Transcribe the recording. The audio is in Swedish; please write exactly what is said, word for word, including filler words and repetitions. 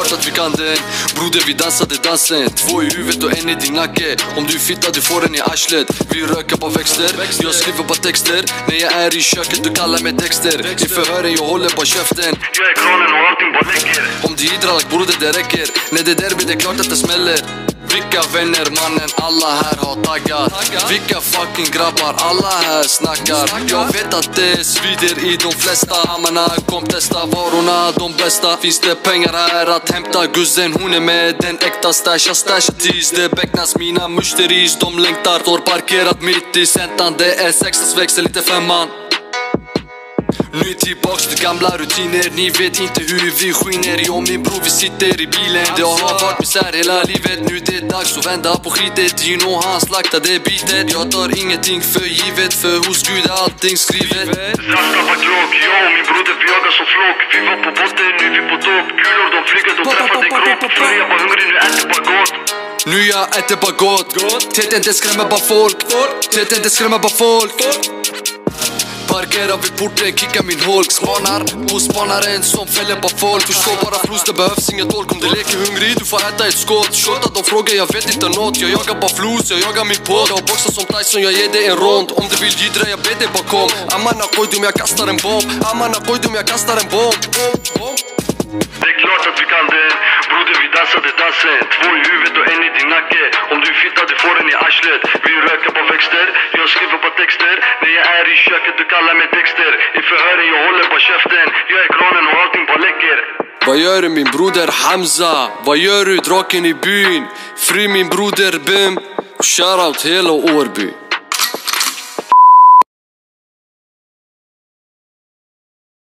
klart att vi kan den. Broder, vi dansade dansen. Två i huvudet och en i din nacke. Om du fittar, du får en i arslet. Vi röker på växter, jag skriver på texter. När jag är i köket, du kallar mig Dexter. I förhören, jag håller på käften. Jag är kranen och allting bara läcker. Om du hydralak, broder, det räcker. När det derby, det är klart att det smäller. Vilka vänner mannen, alla här har taggat. Vilka fucking grabbar, alla här snackar. Jag vet att det svider i de flesta. Ammarna, kom testa varorna, de bästa. Finns det pengar här att hämta? Guzzen, hon är med den äkta. Stasha, stasha tease. Det becknas mina musteris, de längtar. Står parkerat mitt i centan. Det är sexans växel, lite femman. Nu är tillbaks till gamla rutiner. Ni vet inte hur vi skiner. Jag och min bror, vi sitter i bilen. Det har varit misär hela livet. Nu det är dags att vända på skitet. Dino, han slaktade bitet. Jag tar ingenting för givet. För hos Gud är allting skrivet. Rasta var klok, jag och min broder vi jagar som flock. Vi var på botten, nu vi på topp. Kulor de flyger, de träffar din kropp. Förr jag var hungrig, nu äter bara gott. Nu jag äter bara gott. Täten, det skrämmer bara folk. Täten, det skrämmer bara folk. Parkerar vid porten, kickar min holk. Spanar på spanaren som fäller på folk. Förstår bara flus, det behövs inget tolk. Om du leker hungrig, du får äta ett skott. Shorta, de frågar, jag vet inte nåt. Jag jagar bara flus, jag jagar min podd. Jag boxar som Tyson, jag ger dig en rond. Om du vill gidra, jag ber dig bakom. Amana kojdum, jag kastar en bomb. Amana kojdum, jag kastar en bomb. Det är klart att vi kan det. Broder, vi dansade dansen. Två i huvudet och en i din nacke. Om du fittar, du får en i arslet. Vi röker på växter, jag skriver på texter. När jag är i köket, du kallar mig Dexter. I förhören, jag håller på käften. Jag är kranen och allting bara läcker. Vad gör du min broder Hamza? Vad gör du draken i byn? Fri min broder Bim. Shoutout hela Årby.